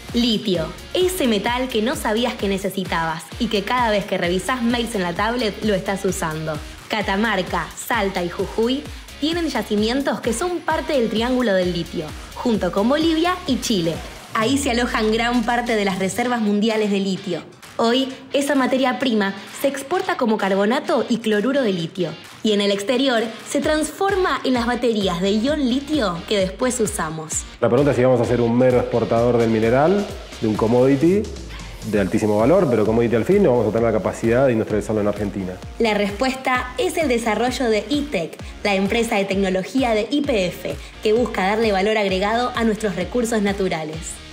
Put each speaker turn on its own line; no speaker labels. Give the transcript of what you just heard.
Litio, ese metal que no sabías que necesitabas y que cada vez que revisás mails en la tablet lo estás usando. Catamarca, Salta y Jujuy tienen yacimientos que son parte del Triángulo del Litio, junto con Bolivia y Chile. Ahí se alojan gran parte de las reservas mundiales de litio. Hoy, esa materia prima se exporta como carbonato y cloruro de litio, y en el exterior se transforma en las baterías de ion litio que después usamos.
La pregunta es si vamos a ser un mero exportador del mineral, de un commodity de altísimo valor, pero commodity al fin, o vamos a tener la capacidad de industrializarlo en Argentina.
La respuesta es el desarrollo de ITEC, la empresa de tecnología de YPF, que busca darle valor agregado a nuestros recursos naturales.